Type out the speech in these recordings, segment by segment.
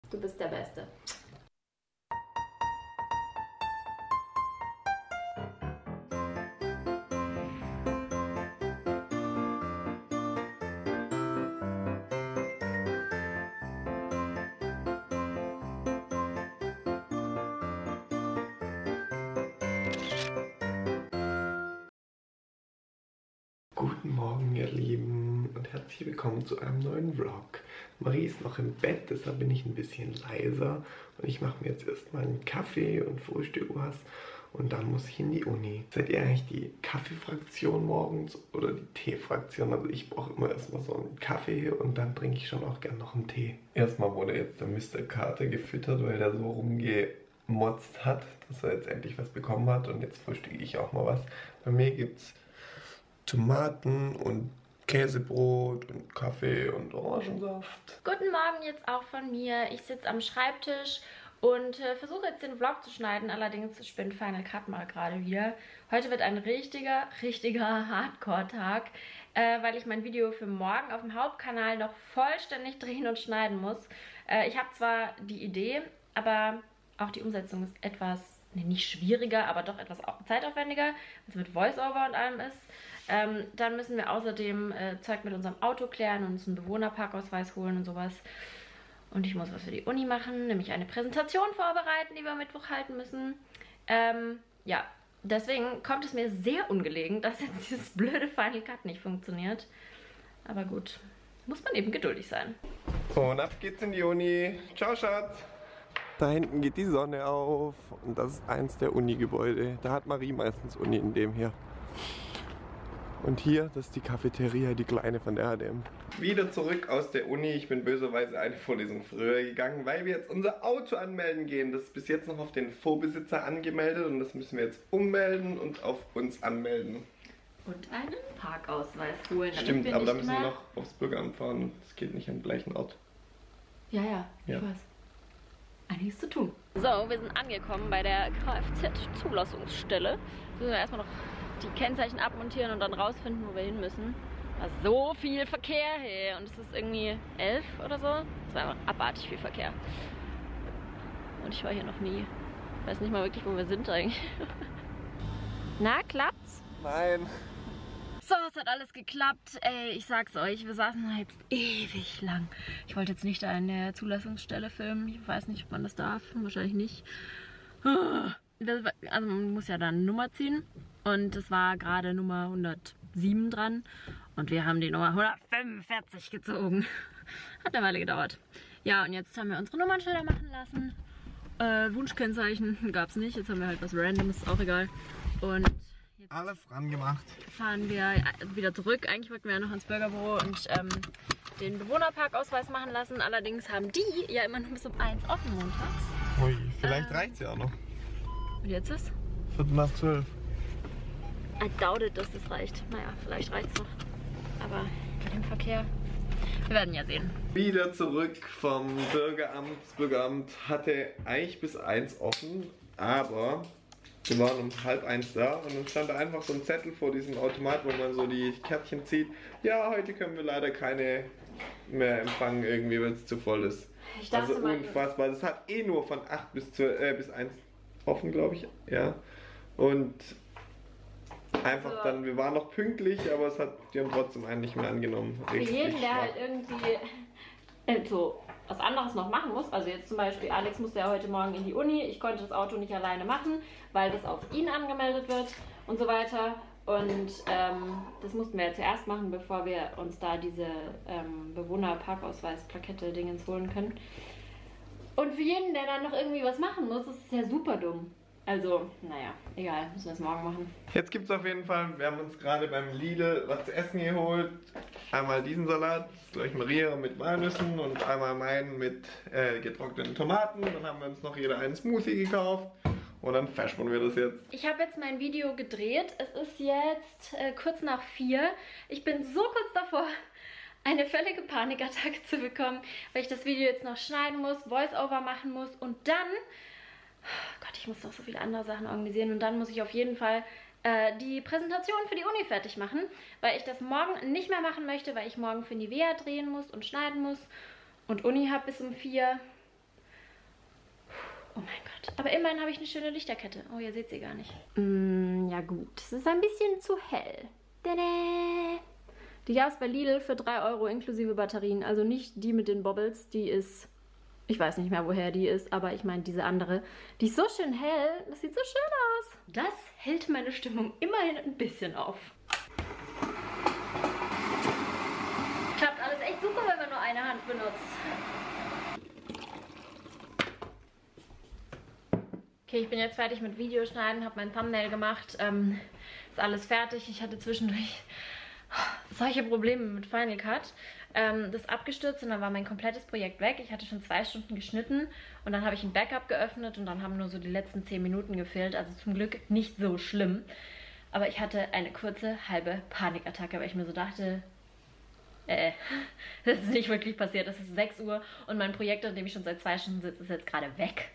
Du bist der Beste. Guten Morgen, ihr Lieben, und herzlich willkommen zu einem neuen Vlog. Marie ist noch im Bett, deshalb bin ich ein bisschen leiser und ich mache mir jetzt erstmal einen Kaffee und frühstücke was und dann muss ich in die Uni. Seid ihr eigentlich die Kaffeefraktion morgens oder die Teefraktion? Also ich brauche immer erstmal so einen Kaffee und dann trinke ich schon auch gern noch einen Tee. Erstmal wurde jetzt der Mr. Kater gefüttert, weil der so rumgemotzt hat, dass er jetzt endlich was bekommen hat, und jetzt frühstücke ich auch mal was. Bei mir gibt's Tomaten und Käsebrot und Kaffee und Orangensaft. Guten Morgen jetzt auch von mir. Ich sitze am Schreibtisch und versuche jetzt den Vlog zu schneiden. Allerdings spinnt Final Cut mal gerade wieder. Heute wird ein richtiger Hardcore-Tag, weil ich mein Video für morgen auf dem Hauptkanal noch vollständig drehen und schneiden muss. Ich habe zwar die Idee, aber auch die Umsetzung ist etwas, nicht schwieriger, aber doch etwas zeitaufwendiger, weil es mit Voice-Over und allem ist. Dann müssen wir außerdem Zeug mit unserem Auto klären und uns einen Bewohnerparkausweis holen und sowas. Und ich muss was für die Uni machen, nämlich eine Präsentation vorbereiten, die wir am Mittwoch halten müssen. Ja, deswegen kommt es mir sehr ungelegen, dass jetzt dieses blöde Final Cut nicht funktioniert. Aber gut, muss man eben geduldig sein. Und ab geht's in die Uni. Ciao, Schatz. Da hinten geht die Sonne auf und das ist eins der Uni-Gebäude. Da hat Marie meistens Uni, in dem hier. Und hier, das ist die Cafeteria, die kleine von der H&M. Wieder zurück aus der Uni. Ich bin böserweise eine Vorlesung früher gegangen, weil wir jetzt unser Auto anmelden gehen. Das ist bis jetzt noch auf den Vorbesitzer angemeldet und das müssen wir jetzt ummelden und auf uns anmelden. Und einen Parkausweis holen. Stimmt, aber da müssen wir noch aufs Bürgeramt fahren. Das geht nicht am gleichen Ort. Ja, ich weiß. Einiges zu tun. So, wir sind angekommen bei der Kfz-Zulassungsstelle. Jetzt müssen wir erstmal noch die Kennzeichen abmontieren und dann rausfinden, wo wir hin müssen. Da ist so viel Verkehr, hey. Und es ist irgendwie 11 oder so. Es war einfach abartig viel Verkehr. Und ich war hier noch nie. Ich weiß nicht mal wirklich, wo wir sind eigentlich. Na, klappt's? Nein. So, es hat alles geklappt. Ey, ich sag's euch, wir saßen da jetzt ewig lang. Ich wollte jetzt nicht da in der Zulassungsstelle filmen. Ich weiß nicht, ob man das darf. Wahrscheinlich nicht. Also man muss ja dann eine Nummer ziehen. Und es war gerade Nummer 107 dran. Und wir haben die Nummer 145 gezogen. Hat eine Weile gedauert. Ja, und jetzt haben wir unsere Nummernschilder machen lassen. Wunschkennzeichen gab's nicht. Jetzt haben wir halt was Randoms, ist auch egal. Und jetzt alles ran gemacht. Fahren wir wieder zurück. Eigentlich wollten wir ja noch ins Bürgerbüro und den Bewohnerparkausweis machen lassen. Allerdings haben die ja immer nur bis um 1 offen montags. Ui, vielleicht reicht's ja auch noch. Und jetzt ist? 11:45. I doubt it, dass das reicht. Naja, vielleicht reicht's noch. Aber bei dem Verkehr, wir werden ja sehen. Wieder zurück vom Bürgeramt. Das Bürgeramt hatte eigentlich bis 1 offen, aber wir waren um 12:30 da und dann stand da einfach so ein Zettel vor diesem Automat, wo man so die Kärtchen zieht. Ja, heute können wir leider keine mehr empfangen, irgendwie, weil es zu voll ist. Ich dachte also unfassbar. Das hat eh nur von 8 bis 1 offen, glaube ich. Ja. Und einfach also, dann, wir waren noch pünktlich, aber die haben trotzdem einen nicht mehr angenommen. Für jeden, der halt irgendwie so was anderes noch machen muss, also jetzt zum Beispiel Alex musste ja heute Morgen in die Uni, ich konnte das Auto nicht alleine machen, weil das auf ihn angemeldet wird und so weiter. Und das mussten wir ja zuerst machen, bevor wir uns da diese Bewohnerparkausweis-Plakette-Dingens holen können. Und für jeden, der dann noch irgendwie was machen muss, ist es ja super dumm. Also, naja, egal, müssen wir es morgen machen. Jetzt gibt es auf jeden Fall, wir haben uns gerade beim Lidl was zu essen geholt. Einmal diesen Salat, das ist glaube ich Maria mit Walnüssen, und einmal meinen mit getrockneten Tomaten. Dann haben wir uns noch jeder einen Smoothie gekauft und dann verschwunden wir das jetzt. Ich habe jetzt mein Video gedreht. Es ist jetzt kurz nach 4. Ich bin so kurz davor, eine völlige Panikattacke zu bekommen, weil ich das Video jetzt noch schneiden muss, Voice-Over machen muss und dann... Oh Gott, ich muss noch so viele andere Sachen organisieren und dann muss ich auf jeden Fall die Präsentation für die Uni fertig machen, weil ich das morgen nicht mehr machen möchte, weil ich morgen für Nivea drehen muss und schneiden muss und Uni habe bis um 4. Oh mein Gott. Aber immerhin habe ich eine schöne Lichterkette. Oh, ihr seht sie gar nicht. Ja gut, es ist ein bisschen zu hell. Tada! Die gab es bei Lidl für 3 Euro inklusive Batterien. Also nicht die mit den Bobbles, die ist... Ich weiß nicht mehr, woher die ist, aber ich meine diese andere. Die ist so schön hell, das sieht so schön aus. Das hält meine Stimmung immerhin ein bisschen auf. Klappt alles echt super, wenn man nur eine Hand benutzt. Okay, ich bin jetzt fertig mit Videoschneiden, habe mein Thumbnail gemacht. Ist alles fertig. Ich hatte zwischendurch solche Probleme mit Final Cut. Das ist abgestürzt und dann war mein komplettes Projekt weg. Ich hatte schon 2 Stunden geschnitten und dann habe ich ein Backup geöffnet und dann haben nur so die letzten 10 Minuten gefehlt. Also zum Glück nicht so schlimm. Aber ich hatte eine kurze, halbe Panikattacke, weil ich mir so dachte, das ist nicht wirklich passiert. Es ist 6 Uhr und mein Projekt, an dem ich schon seit 2 Stunden sitze, ist jetzt gerade weg.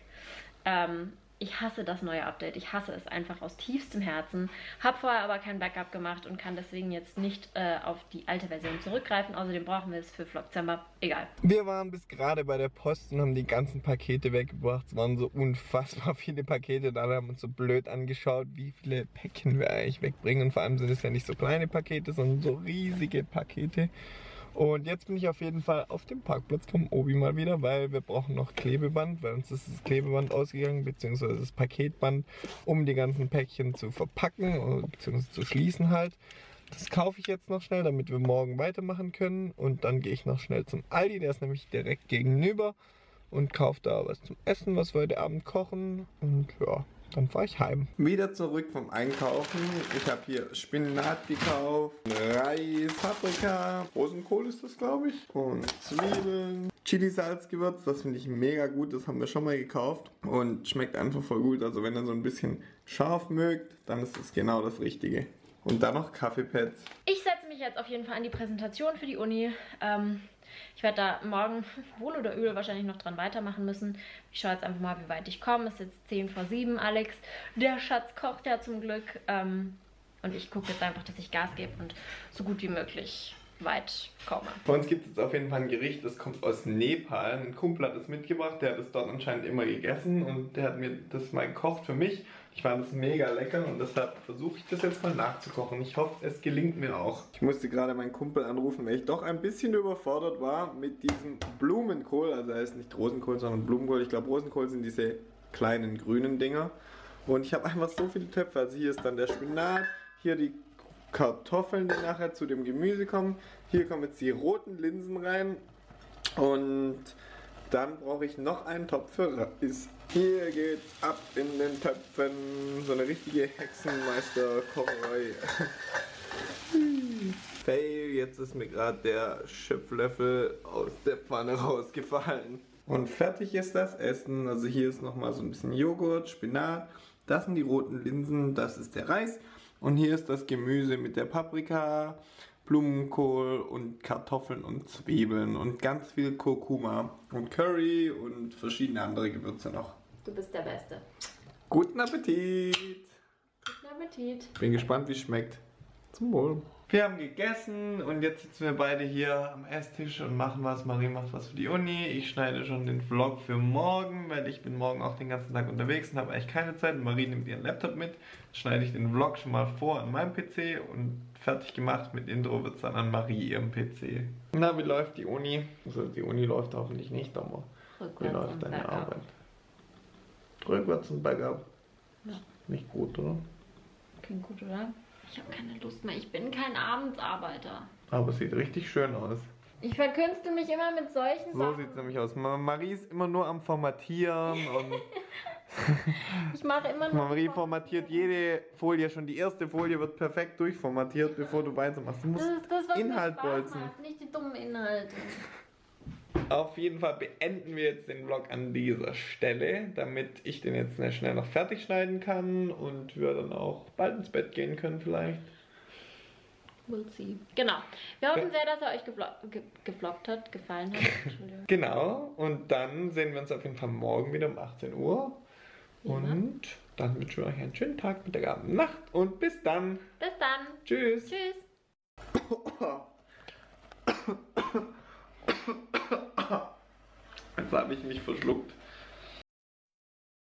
Ich hasse das neue Update. Ich hasse es einfach aus tiefstem Herzen. Habe vorher aber kein Backup gemacht und kann deswegen jetzt nicht auf die alte Version zurückgreifen. Außerdem brauchen wir es für Vlogzember. Egal. Wir waren bis gerade bei der Post und haben die ganzen Pakete weggebracht. Es waren so unfassbar viele Pakete da. Wir haben uns so blöd angeschaut, wie viele Päckchen wir eigentlich wegbringen. Und vor allem sind es ja nicht so kleine Pakete, sondern so riesige Pakete. Und jetzt bin ich auf jeden Fall auf dem Parkplatz vom Obi mal wieder, weil wir brauchen noch Klebeband, weil uns ist das Klebeband ausgegangen, beziehungsweise das Paketband, um die ganzen Päckchen zu verpacken, beziehungsweise zu schließen halt. Das kaufe ich jetzt noch schnell, damit wir morgen weitermachen können. Und dann gehe ich noch schnell zum Aldi, der ist nämlich direkt gegenüber, und kaufe da was zum Essen, was wir heute Abend kochen. Und ja, dann fahre ich heim. Wieder zurück vom Einkaufen. Ich habe hier Spinat gekauft, Reis, Paprika, Rosenkohl ist das, glaube ich, und Zwiebeln, Chili-Salzgewürz, das finde ich mega gut, das haben wir schon mal gekauft und schmeckt einfach voll gut. Also wenn ihr so ein bisschen scharf mögt, dann ist das genau das Richtige. Und dann noch Kaffeepads. Ich setze mich jetzt auf jeden Fall an die Präsentation für die Uni. Ich werde da morgen wohl oder übel wahrscheinlich noch dran weitermachen müssen. Ich schaue jetzt einfach mal, wie weit ich komme. Es ist jetzt 10 vor 7, Alex. Der Schatz kocht ja zum Glück. Und ich gucke jetzt einfach, dass ich Gas gebe und so gut wie möglich weit komme. Bei uns gibt es jetzt auf jeden Fall ein Gericht, das kommt aus Nepal. Ein Kumpel hat es mitgebracht, der hat es dort anscheinend immer gegessen und der hat mir das mal gekocht für mich. Ich fand es mega lecker und deshalb versuche ich das jetzt mal nachzukochen. Ich hoffe, es gelingt mir auch. Ich musste gerade meinen Kumpel anrufen, weil ich doch ein bisschen überfordert war mit diesem Blumenkohl. Also er ist nicht Rosenkohl, sondern Blumenkohl. Ich glaube, Rosenkohl sind diese kleinen grünen Dinger. Und ich habe einfach so viele Töpfe. Also hier ist dann der Spinat, hier die Kartoffeln, die nachher zu dem Gemüse kommen. Hier kommen jetzt die roten Linsen rein. Und dann brauche ich noch einen Topf für Reis. Hier geht's ab in den Töpfen. So eine richtige Hexenmeister-Kocherei. Fail, jetzt ist mir gerade der Schöpflöffel aus der Pfanne rausgefallen. Und fertig ist das Essen. Also hier ist nochmal so ein bisschen Joghurt, Spinat. Das sind die roten Linsen, das ist der Reis. Und hier ist das Gemüse mit der Paprika, Blumenkohl und Kartoffeln und Zwiebeln und ganz viel Kurkuma und Curry und verschiedene andere Gewürze noch. Du bist der Beste. Guten Appetit! Guten Appetit. Bin gespannt, wie es schmeckt. Zum Wohl. Wir haben gegessen und jetzt sitzen wir beide hier am Esstisch und machen was. Marie macht was für die Uni. Ich schneide schon den Vlog für morgen, weil ich bin morgen auch den ganzen Tag unterwegs und habe eigentlich keine Zeit. Marie nimmt ihren Laptop mit. Dann schneide ich den Vlog schon mal vor an meinem PC und fertig gemacht mit Intro wird es dann an Marie ihrem PC. Na, wie läuft die Uni? Also die Uni läuft hoffentlich nicht, aber wie läuft deine Arbeit? Rückwärts und bergab. Ja. Nicht gut, oder? Klingt gut, oder? Ich habe keine Lust mehr. Ich bin kein Abendsarbeiter. Aber es sieht richtig schön aus. Ich verkünstle mich immer mit solchen Sachen. So sieht es nämlich aus. Marie ist immer nur am Formatieren und ich mache immer nur. Marie formatiert jede Folie, schon die erste Folie wird perfekt durchformatiert, bevor du weitermachst. Du musst das ist das, was Inhalt mir Spaß bolzen. macht, nicht die dummen Inhalte. Auf jeden Fall beenden wir jetzt den Vlog an dieser Stelle, damit ich den jetzt schnell noch fertig schneiden kann und wir dann auch bald ins Bett gehen können vielleicht. We'll see. Genau. Wir hoffen sehr, dass er euch gefloggt hat, gefallen hat. Entschuldigung. Genau, und dann sehen wir uns auf jeden Fall morgen wieder um 18 Uhr. Ja. Und dann wünschen wir euch einen schönen Tag, Mittag, Abend, Nacht und bis dann. Bis dann. Tschüss. Tschüss. Jetzt habe ich mich verschluckt.